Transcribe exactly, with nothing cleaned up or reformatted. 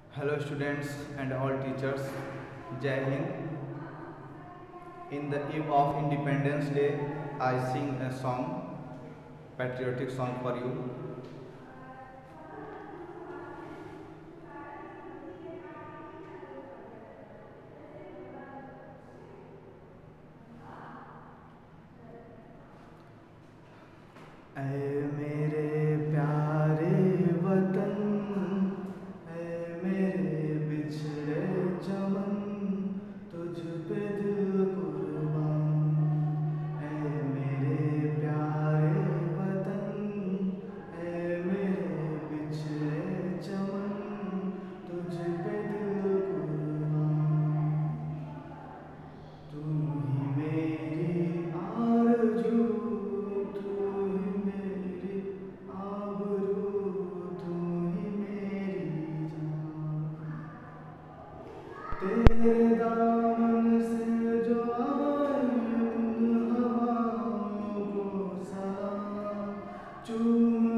Hello students and all teachers, Jai Hind. In the eve of Independence Day, I sing a song, patriotic song for you. ऐ मेरे प्यारे वतन, ऐ मेरे बिछड़े चमन, तुझ पे दिल कुर्बान। ऐ मेरे प्यारे वतन, ऐ मेरे बिछड़े चमन, तुझ पे दिल कुर्बान। तू ही मेरी आरज़ू, तू ही मेरी आबरू, तू ही मेरी जान। तेरे दामन से जो आई उन हवाओं को सलाम, चूम